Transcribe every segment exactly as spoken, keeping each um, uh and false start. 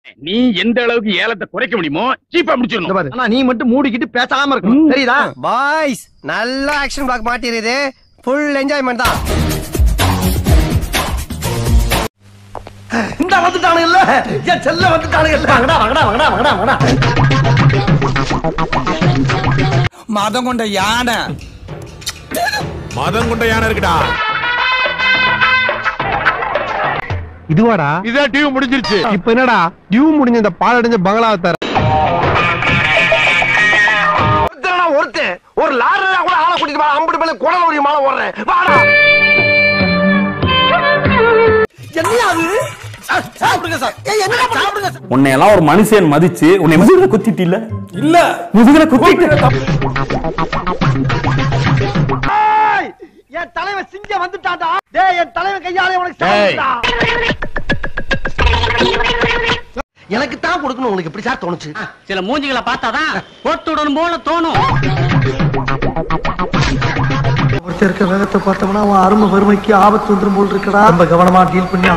நீ எந்த அளவுக்கு ஏலத்தை குறைக்க முடியுமோ சீப்பா முடிச்சிடணும். ஆனா நீ மட்டும் மூடிக்கிட்டு பேசாம இருக்கணும், தெரியுதா? பாய்ஸ் நல்ல ஆக்ஷன் பிளாக் மாட்டிருது, ஃபுல் என்ஜாய்மெண்ட் தான். இந்த வந்துட்டானு இல்ல, என் செல்ல வந்துட்டானு இல்ல. வாங்கடா வாங்கடா வாங்கடா வாங்கடா வாங்கடா. மதம் கொண்ட யானை, மதம் கொண்ட யானை இருக்குடா. இதுவாடா? இதான் டியூ முடிஞ்சிருச்சு. இப்ப என்னடா டியூ முடிஞ்ச இந்த பாலடைஞ்ச பங்களாவை தர ஒருத்தன் ஒரு லாரில கூட ஆளை கூட்டிட்டு வா, அம்பது மேல குடல ஒரு மாலை ஓடுறேன். வாடா. என்னது? சாப்பிடுங்க சார். ஏய் என்ன சாப்பிடுங்க சார். உன்னை எல்லாம் ஒரு மனுஷன் மதிச்சு உன்னை முதுகுல குத்திட்டு இல்ல? இல்ல, முதுகுல குத்திட்டு. ஏய் என் தலைவன் சிங்க வந்துட்டாடா. டேய் என் தலைவன் கையாலே உனக்கு சாப்பிடுடா. எனக்கு தான் கொடுக்கணும், உங்களுக்கு எப்படி சார் தோணுச்சு? சில மூஞ்சிகளை பார்த்தாதான் போட்டுடணும் போல தோணும். ஒருத்தர் இருக்க வேகத்தை பார்த்தோம்னா அவன் அருமை வறுமைக்கு ஆபத்து வந்துரும் போல் இருக்கடா. ரொம்ப கவனமா டீல் பண்ணியா.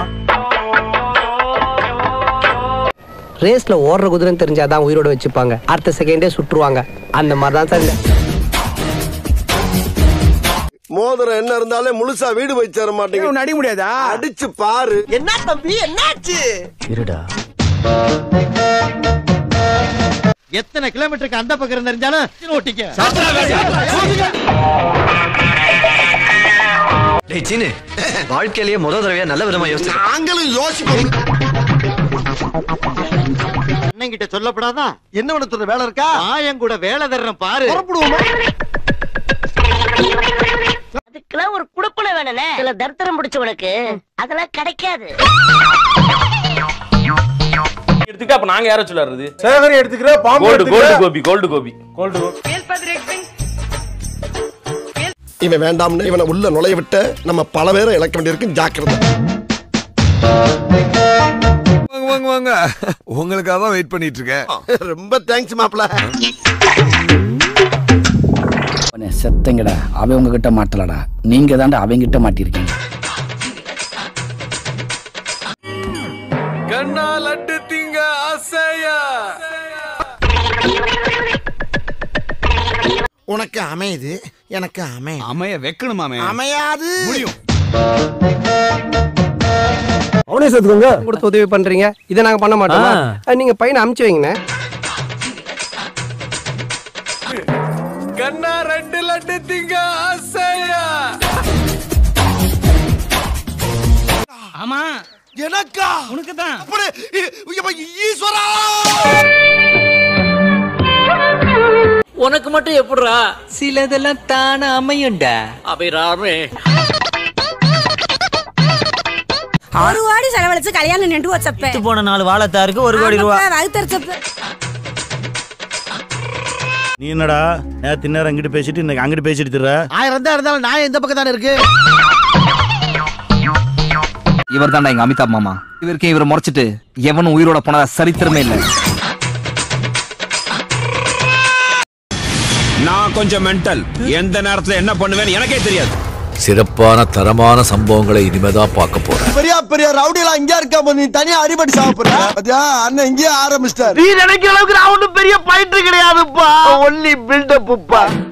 ரேஸ்ல ஓடுற குதிரைன்னு தெரிஞ்சாதான் உயிரோட வச்சுப்பாங்க, அடுத்த செகண்டே சுட்டுருவாங்க. அந்த மாதிரிதான் சார். மோதிரம் என்ன இருந்தாலே முழுசா வீடு போய் சேர மாட்டேங்க. அடி முடியாதா? அடிச்சு பாரு. என்ன தம்பி என்னாச்சு? இருடா. எத்தனை கிலோமீட்டருக்கு அந்த பக்கம் தெரிஞ்சாலும் ஓட்டிக்க. டேய் சீனு, வாழ்க்கையிலேயே முதல் தடவையா நல்ல விதமா யோசிச்சு. நாங்களும் யோசிப்போம். அண்ணன் கிட்ட சொல்லப்படாதா? என்ன உனக்கு வேலை இருக்கா? என் கூட வேலை தர்றேன் பாரு. புறப்படுவோமா? அதுக்கெல்லாம் ஒரு குடுப்பனை வேணும்னே. சில தர்த்தரம் முடிச்சவனுக்கு அதெல்லாம் கிடைக்காது. எடுத்துக்கிட்டு அப்ப நாங்க யார சொல்றது? சேகரி எடுத்துக்கிற பாம்பு gold gold Gopi gold Gopi gold இவன் வேண்டாம்னு இவனை உள்ள நுழைய விட்ட நம்ம பல பேரை இழக்க வேண்டியிருக்கு. ஜாக்கிரதை. வாங்க வாங்க வாங்க, உங்களுக்காக தான் வெயிட் பண்ணிட்டு இருக்கேன். ரொம்ப தேங்க்ஸ் மாப்ள. செத்தங்கடா, அவன் உங்ககிட்ட மாட்டலடா, நீங்க தாண்டா அவங்க கிட்ட மாட்டிருக்கீங்க. கண்ணா லட்டு திங்க ஆசையா. உனக்கு அமையுது, எனக்கு அமைய அமைய வைக்கணுமாமே. அமையாது. முடியும். அவனே சேர்த்துக்கோங்க. கொடுத்து உதவி பண்றீங்க, இதை நாங்க பண்ண மாட்டோமா? நீங்க பையனை அமுச்சு வைங்கண்ணே. கண்ணா ரெண்டு லட்டு திங்க ஆசையா. ஆமா எனக்கா? உனக்கு தான். ஈஸ்வரா, உனக்கு மட்டும் எப்படிரா? சிலதெல்லாம் தான அமையுண்டா. அபிராமே ஒரு கோடி செலவழிச்சு கல்யாணம் நின்று வச்சப்ப போன நாலு வாழத்தாருக்கு ஒரு கோடி ரூபாய் வகுத்தரிச்சப்ப. நீ என்னடா நேத்து நேரம் அங்கிட்டு பேசிட்டு இன்னைக்கு அங்கிட்டு பேசிட்டு திர? ஆயிரம் தான் இருந்தாலும் நான் எந்த பக்கம் தானே இருக்கு. இவர் தாண்டா எங்க அமிதாப் மாமா. இவருக்கு இவரை முறைச்சிட்டு எவனும் உயிரோட போனதா சரித்திரமே இல்லை. நான் கொஞ்சம் மென்டல். எந்த நேரத்துல என்ன பண்ணுவேன்னு எனக்கே தெரியாது. சிறப்பான தரமான சம்பவங்களை இனிமேதான் பார்க்க போறேன். பெரிய பெரிய ரவுடிலாம் இங்க இருக்கா? நீ தனியா அடிபடி சாப்பிடுற பாத்தியா? அண்ணன் இங்கே ஆரம்பிச்சிட்டாரு. நீ நினைக்கிற அளவுக்கு நான் ஒன்னும் பெரிய பயிற்று கிடையாதுப்பா. Only build up.